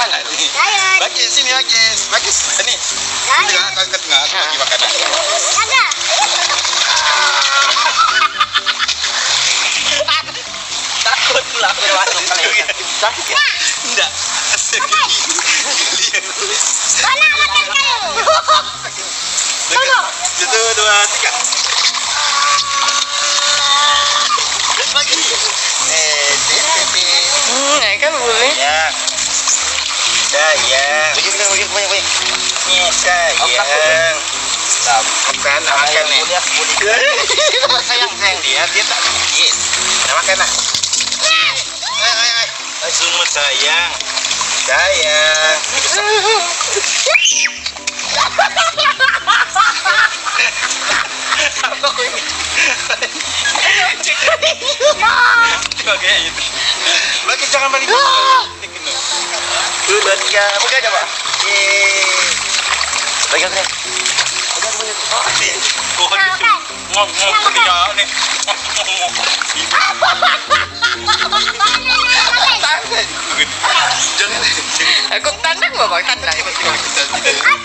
Bagi sini bagi sini. Tengah ke tengah bagi makanan. Takut pula aku masuk kali. Sakit ya? Enggak. Mana makan kayu? Satu, dua, tiga. Lagi. Kan boleh. Ya. Sayang. Banyak. Nih sayang. Makan, makan nih. Sayang dia tak sedikit. Nah, makan lah. Ayo, semua sayang. Apa kau ini? Coba kayak gitu. Bagi jangan balik. Dua, tiga, buka aja pak. Pegang deh. Ngomong dia nih. Jangan. Aku tandang bapak tandang.